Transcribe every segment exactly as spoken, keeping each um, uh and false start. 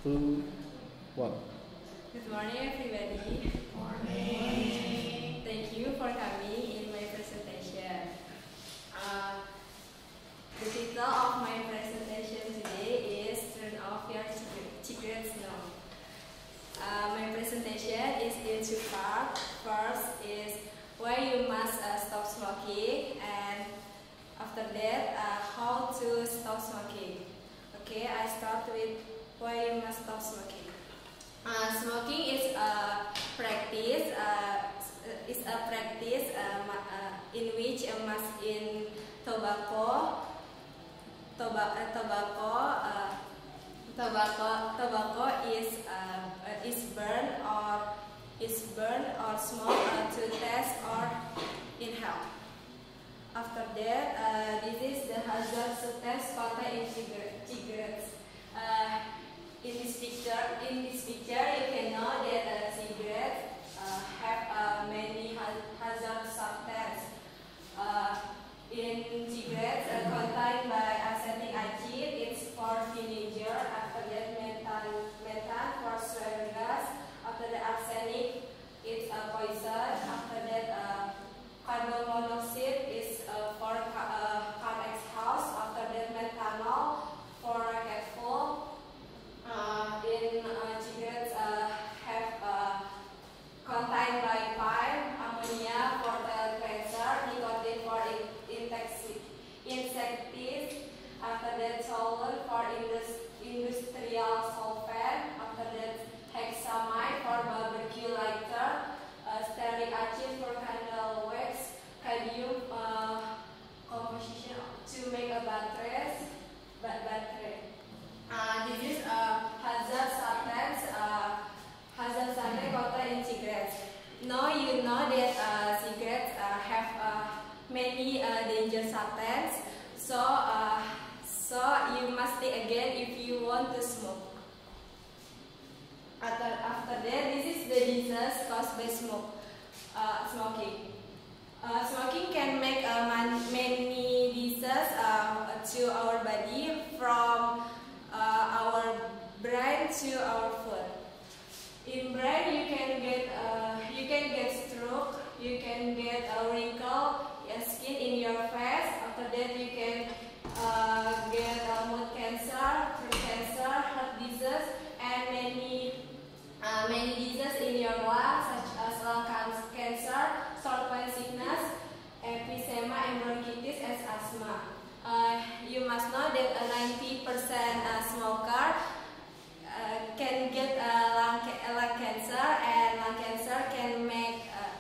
two, one. Good morning, everybody. Morning. Thank you for coming in my presentation. Uh, the title of my presentation today is Turn Off Your Cigarettes Now. Uh, my presentation is in two parts. First is why you must uh, stop smoking, and after that, uh, how to stop smoking. Okay, I start with why you must stop smoking. Uh, smoking is a practice. Uh, is a practice uh, uh, in which a must in tobacco, toba, uh, tobacco, uh, tobacco, tobacco is uh, is burned or is burned or smoked uh, to taste or inhale. After that, uh, this is the hazard substance contained in cigarettes. Uh, in this picture, in this picture, you can know that uh, cigarettes uh, have uh, many ha hazard substances. Uh, in cigarettes uh, contained by acetic acid, it's for teenager. After that, methan, methan for swaggers. After the arsenic, it's a poison. After that, uh, carbon monoxide is uh, for uh, car exhaust. After that, methanol for careful. Uh, in uh, cigarettes uh, have uh, contained by pine, ammonia for the cancer, nicotine for insecticides. After that, toluene for indus industrial solvent. After that, hexamide for barbecue lighter, uh, stearic acid for candle wax, cadmium uh, composition to make a battery. battery. Uh, this is a hazard substance, uh, hazard substance contained in cigarettes. Now you know that uh, cigarettes uh, have uh, many uh, dangerous substances. So, uh, so you must think again if you want to smoke. After, after that, this is the disease caused by smoke, uh, smoking. Uh, smoking can make uh, many diseases uh, to our body, from uh, our brain to our foot. In brain, you can get uh, you can get stroke, you can get a wrinkle, a skin in your face. After that, you can uh, get uh, mood cancer, throat cancer, heart disease, and many uh, many diseases in your lungs, such as lung cancer, short pain sickness, emphysema, and bronchitis, and asthma. Uh, you must know that a ninety percent uh, smoker uh, can get uh, lung, ca lung cancer, and lung cancer can make uh,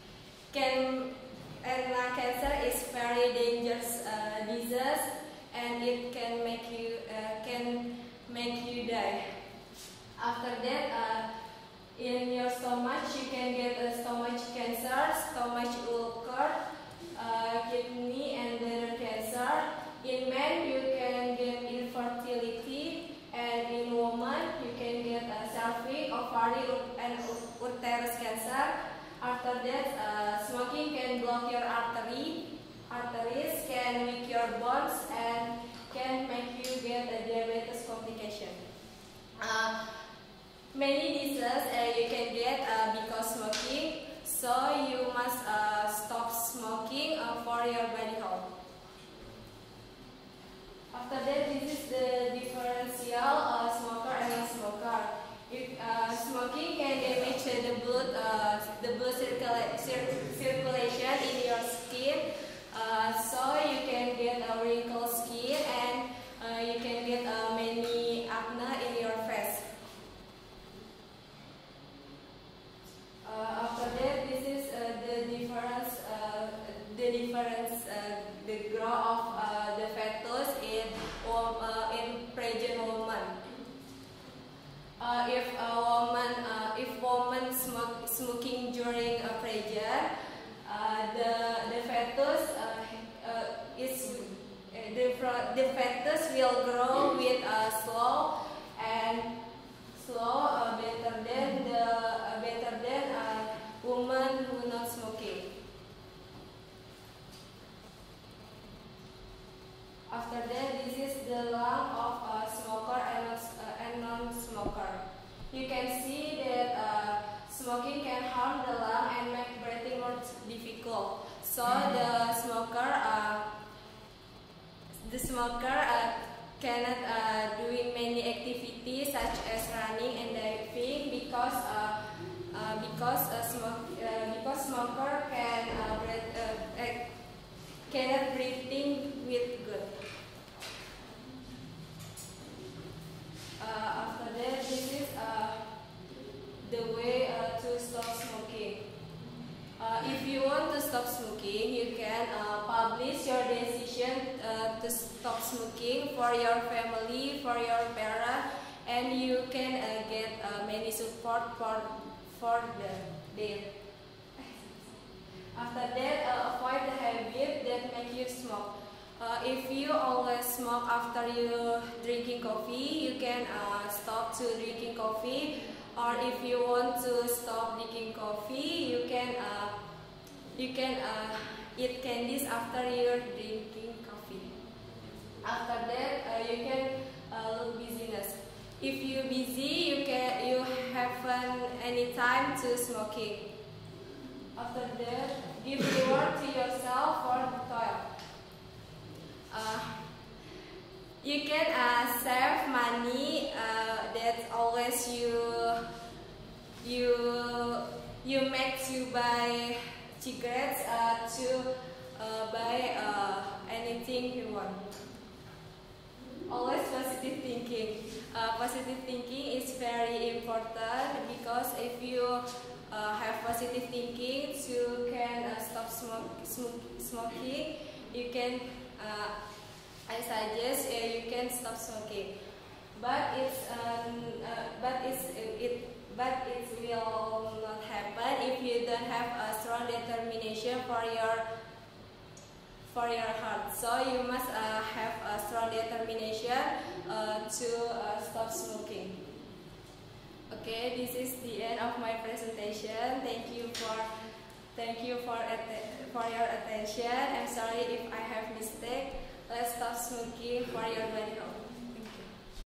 can and lung cancer is very dangerous uh, disease, and it can make you uh, can make you die. After that, uh, in your stomach you can get a stomach cancer, stomach ulcer, uh, kidney and bladder cancer. In men you can get infertility, and in women you can get a cervix, ovary, and uterus cancer. After that, uh, smoking can block your artery, arteries, can weak your bones, and can make you get a diabetes complication. Uh, many diseases uh, you can get uh, because smoking, so you must uh, stop smoking uh, for your body health. After that, this is the differential uh, smoker and non-smoker. If uh, smoking can damage the blood, uh, the blood circula cir circulation in your skin, uh, so you can get a wrinkled skin, and uh, you can get uh, many acne in your face. Uh, after that, this is uh, the difference, uh, the difference, uh, the growth of uh, the fetus in uh, in pregnant woman. Uh, if a woman, uh, if woman smoke, smoking during a pregnant, uh, the the fetus uh, uh, is uh, the the fetus will grow with a slow and slow uh, better than the uh, better than a woman who not smoking. After that, this is the lung of a smoker and, uh, and non-smoker. you can see that uh, smoking can harm the lung and make breathing more difficult. So the smoker, uh, the smoker uh, cannot uh, doing many activities such as running and diving because uh, uh, because a smoke uh, because smoker can uh, breathe, uh, uh, cannot breathing with good. Uh, after that, this is uh, the way uh, to stop smoking. Uh, if you want to stop smoking, you can uh, publish your decision uh, to stop smoking for your family, for your parents, and you can uh, get uh, many support for for the them. After that, uh, avoid the habit that make you smoke. Uh, if you always smoke after you drinking coffee, you can uh, stop to drinking coffee. Or if you want to stop drinking coffee, you can uh, you can uh, eat candies after you're drinking coffee. After that, uh, you can uh, look busyness. If you busy, you can you haven't any time to smoking. After that, give reward to yourself for the toil. Uh, you can uh, save money uh, that always you you you make to buy cigarettes uh, to uh, buy uh, anything you want. Always positive thinking. Uh, positive thinking is very important because if you uh, have positive thinking, you can uh, stop smoke, smoke, smoking. You can, uh, I suggest uh, you can stop smoking. But it's, um, uh, but it's it, but it will not happen if you don't have a strong determination for your for your heart. So you must uh, have a strong determination uh, to uh, stop smoking. Okay, this is the end of my presentation. Thank you for thank you for for your attention. I'm sorry if I have mistake. Let's stop smoking for your body health.